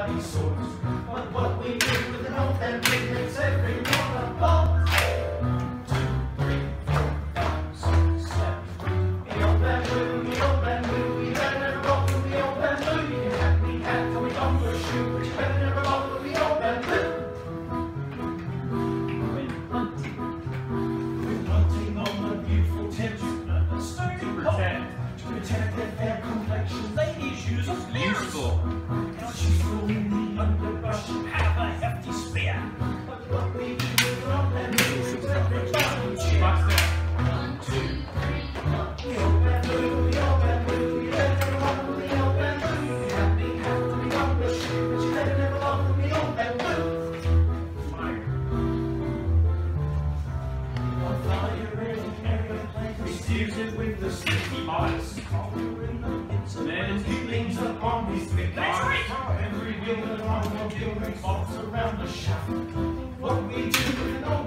bloody swords. But what we do with an old and big makes everyone a boss. 2, 3, 4, 5, 6, 7. The old bamboo, the old bamboo. You better never roll with the old bamboo. You can have me hat, come we on your shoe, but you better never roll with the old bamboo. When hunting on the beautiful Thames, to protect their fair complexion, ladies use a useful. Useful in the underbrush and have a hefty spear. But what we do with our bamboo is everybody cheer. 1, 2, 3, 4. The old bamboo, the old bamboo. You better never roll with the old bamboo. You can have me hat to be on the shoe, but you better never roll with the old bamboo. Fire. On fire in an airplane, he steers it with the sticky bars. And he leans upon his big arm. Every wheel and automobile revolves around the shaft. What we do with an old